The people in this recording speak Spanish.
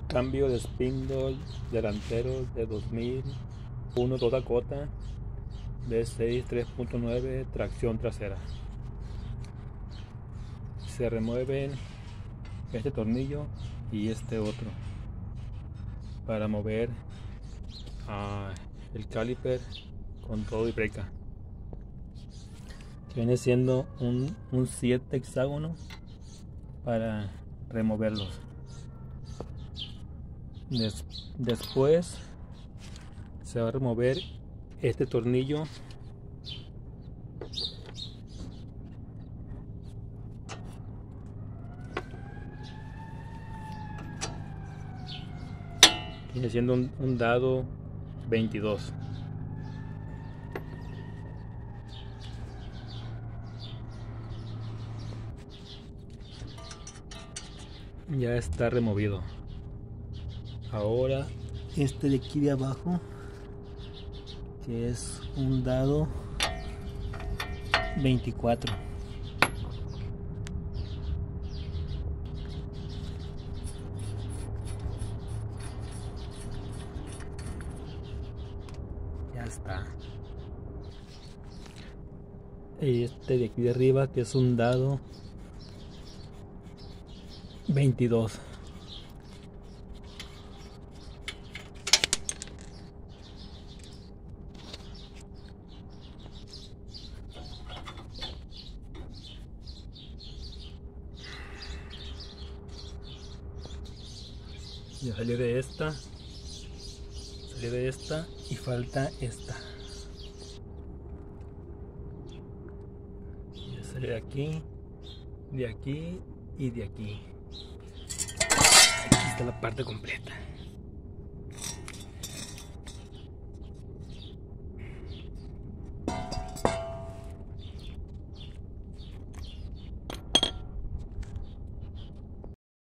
Cambio de spindle delantero de 2001 Dakota V6 3.9 tracción trasera. Se remueven este tornillo y este otro para mover el caliper con todo y breca, que viene siendo un 7 hexágono para removerlos. Después se va a remover este tornillo viene siendo un dado 22. Ya está removido. Ahora este de aquí de abajo, que es un dado 24. Ya está. Y este de aquí de arriba, que es un dado 22. Ya salí de esta, y falta esta. Ya salí de aquí y de aquí. Aquí está la parte completa.